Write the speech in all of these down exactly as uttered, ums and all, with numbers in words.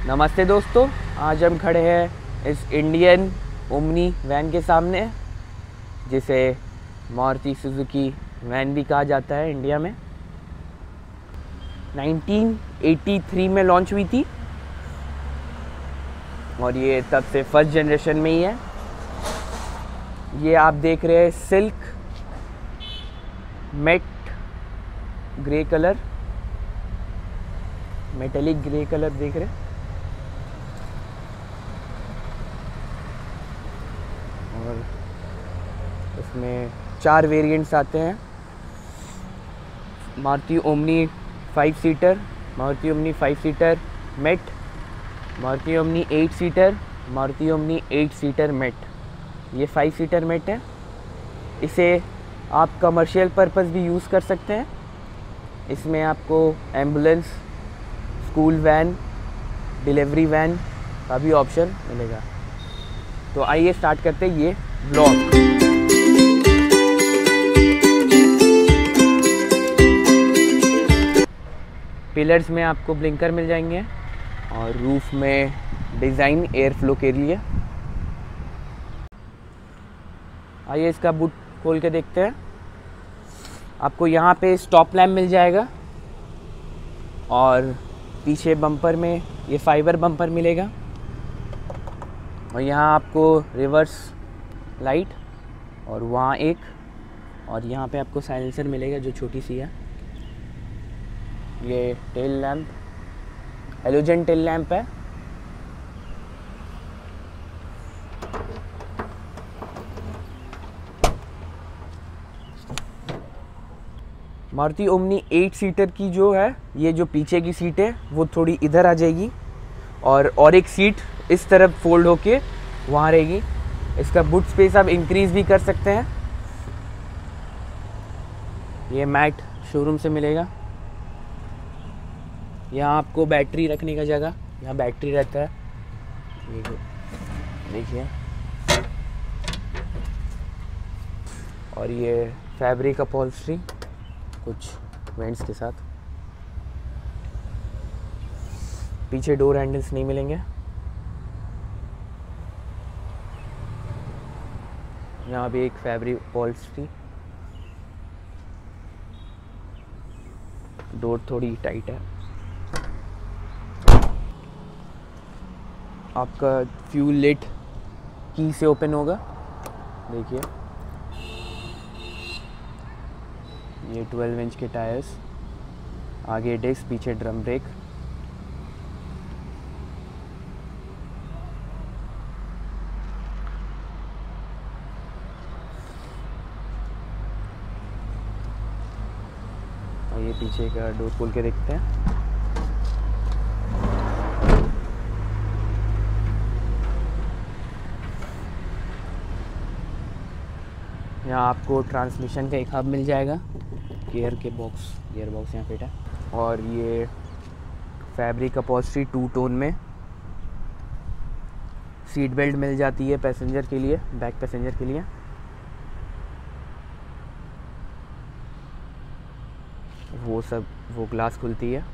नमस्ते दोस्तों, आज हम खड़े हैं इस इंडियन ओमनी वैन के सामने, जिसे मारुति सुजुकी वैन भी कहा जाता है इंडिया में। नाइनटीन एटी थ्री में लॉन्च हुई थी और ये तब से फर्स्ट जनरेशन में ही है। ये आप देख रहे हैं silk matt grey colour, metallic grey colour देख रहे हैं। और इसमें चार वेरिएंट्स आते हैं। Maruti Omni five seater, Maruti Omni five seater mate, Maruti Omni eight seater, Maruti Omni eight seater mate. ये फाइव सीटर मेट है। इसे आप कमर्शियल पर्पस भी यूज़ कर सकते हैं। इसमें आपको ambulance, school van, delivery van का भी ऑप्शन मिलेगा। तो आइए स्टार्ट करते हैं ये ब्लॉग। पिलर्स में आपको ब्लिंकर मिल जाएंगे और रूफ में डिज़ाइन एयर फ्लो के लिए। आइए इसका बूट खोल के देखते हैं। आपको यहाँ पे स्टॉप लैम्प मिल जाएगा और पीछे बम्पर में ये फाइबर बम्पर मिलेगा। और यहाँ आपको रिवर्स लाइट और वहाँ एक, और यहाँ पे आपको साइलेंसर मिलेगा जो छोटी सी है। ये tail lamp, halogen tail lamp है। मारुति ओमनी एट सीटर की जो है, ये जो पीछे की सीट है वो थोड़ी इधर आ जाएगी और और एक सीट इस तरफ फोल्ड होके वहाँ रहेगी। इसका बूट स्पेस आप इंक्रीज भी कर सकते हैं। ये मैट शोरूम से मिलेगा। यहाँ आपको बैटरी रखने का जगह, यहाँ बैटरी रहता है, देखिए। और ये फैब्रिक अपहोल्स्ट्री कुछ वेंट्स के साथ। पीछे डोर हैंडल्स नहीं मिलेंगे। यहाँ भी एक फैब्रिक अपहोल्स्ट्री, डोर थोड़ी टाइट है। आपका फ्यूल लिट की से ओपन होगा, देखिए। ये ट्वेल्व इंच के टायर्स, आगे डिस्क, पीछे ड्रम ब्रेक। और ये पीछे का डोर खोल के देखते हैं। यहाँ आपको ट्रांसमिशन का एक हब मिल जाएगा, गियर के बॉक्स, गियर बॉक्स यहाँ फिट है। और ये फैब्रिक अपहोल्स्ट्री टू टोन में। सीट बेल्ट मिल जाती है पैसेंजर के लिए, बैक पैसेंजर के लिए। वो सब वो ग्लास खुलती है।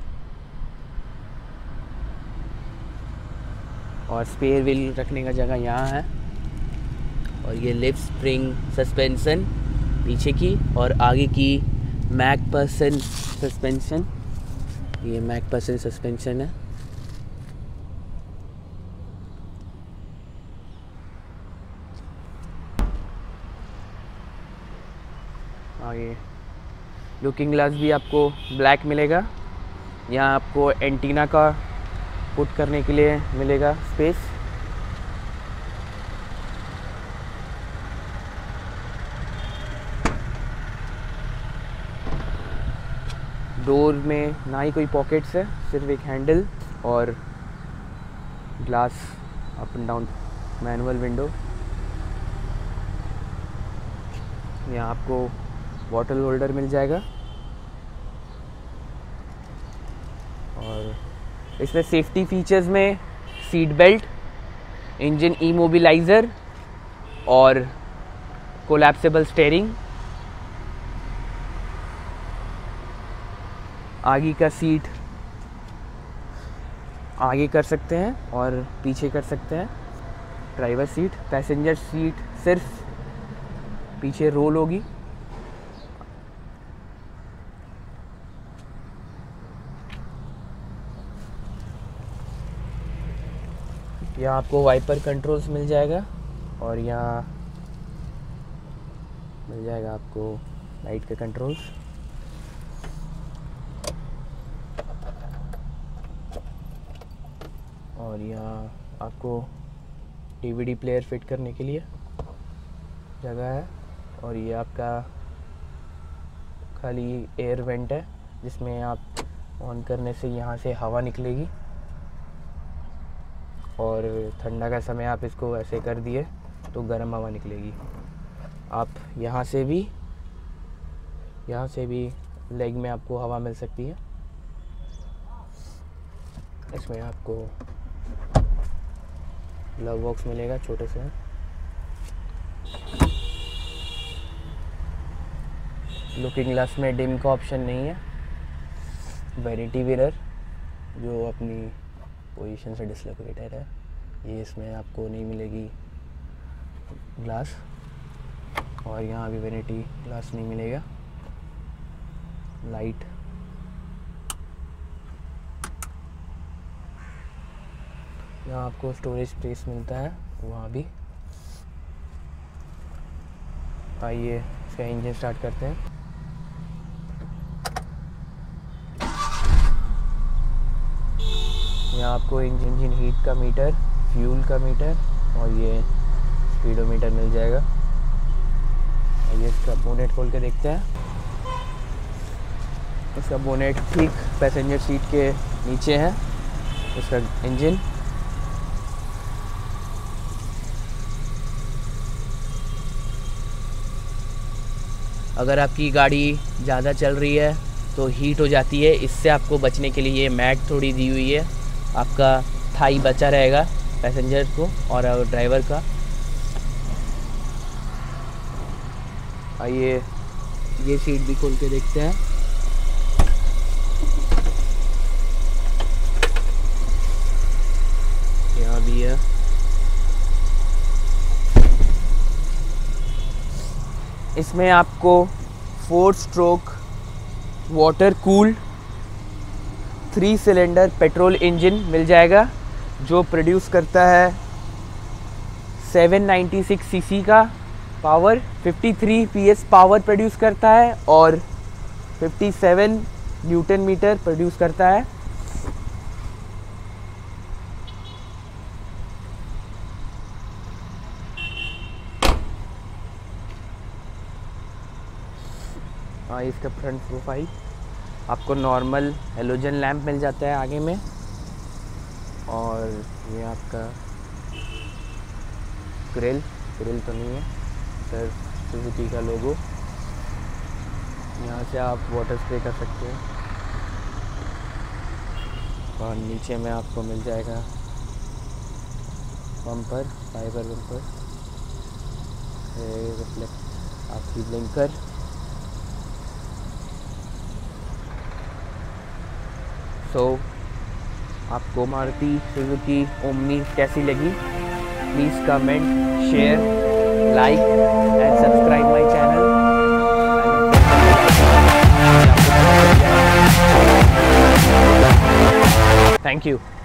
और स्पेयर व्हील रखने का जगह यहाँ है। और ये लिप स्प्रिंग सस्पेंशन पीछे की, और आगे की मैक पर्सन सस्पेंशन। ये मैक पर्सन सस्पेंशन है। और ये लुकिंग ग्लास भी आपको ब्लैक मिलेगा। यहाँ आपको एंटीना का पुट करने के लिए मिलेगा स्पेस। डोर में ना ही कोई पॉकेट्स है, सिर्फ एक हैंडल और glass up and down manual window. यहाँ आपको बॉटल होल्डर मिल जाएगा। और इसमें सेफ्टी फीचर्स में सीट बेल्ट, इंजन इमोबिलाइज़र और कोलैप्सिबल स्टीयरिंग। आगे का सीट आगे कर सकते हैं और पीछे कर सकते हैं। ड्राइवर सीट, पैसेंजर सीट सिर्फ पीछे रोल होगी। यहाँ आपको वाइपर कंट्रोल्स मिल जाएगा और यहाँ मिल जाएगा आपको लाइट के कंट्रोल्स। और यहाँ आपको डीवीडी प्लेयर फिट करने के लिए जगह है। और ये आपका खाली एयर वेंट है जिसमें आप ऑन करने से यहाँ से हवा निकलेगी और ठंडा का समय आप इसको ऐसे कर दिए तो गर्म हवा निकलेगी। आप यहाँ से भी यहाँ से भी लेग में आपको हवा मिल सकती है। इसमें आपको ग्लव बॉक्स मिलेगा छोटे से। लुकिंग ग्लास में डिम का ऑप्शन नहीं है। वैनिटी मिरर जो अपनी पोजीशन से डिसलोकेटेड है, ये इसमें आपको नहीं मिलेगी ग्लास। और यहाँ भी वैनिटी ग्लास नहीं मिलेगा। लाइट, यहाँ आपको स्टोरेज स्पेस मिलता है वहाँ भी। आइए इसका इंजन स्टार्ट करते हैं। यहाँ आपको इंजन हीट का मीटर, फ्यूल का मीटर और ये स्पीडोमीटर मिल जाएगा। आइए इसका बोनेट खोल के देखते हैं। इसका बोनेट ठीक पैसेंजर सीट के नीचे है इसका इंजन। अगर आपकी गाड़ी ज़्यादा चल रही है तो हीट हो जाती है। इससे आपको बचने के लिए ये मैट थोड़ी दी हुई है। आपका थाई बचा रहेगा पैसेंजर को और ड्राइवर का। आइए ये सीट भी खोल के देखते हैं। यहाँ भी है। इसमें आपको four stroke water cool three cylinder petrol engine मिल जाएगा जो प्रोड्यूस करता है सेवन नाइन्टी सिक्स सीसी का power, fifty three PS power produce करता है और fifty seven newton metre produce करता है। हाँ, इसका फ्रंट प्रोफाइल आपको नॉर्मल हेलोजन लैंप मिल जाता है आगे में। और ये आपका ग्रिल ग्रिल तो नहीं है सर, सुजुकी का लोगो। यहाँ से आप वाटर स्प्रे कर सकते हैं। और नीचे में आपको मिल जाएगा बम्पर, फाइबर बम्पर, रिफ्लेक्ट आपकी ब्लिंकर। तो आपको मारुति सुजुकी ओमनी कैसी लगी? Please comment, share, like and subscribe my channel. Thank you.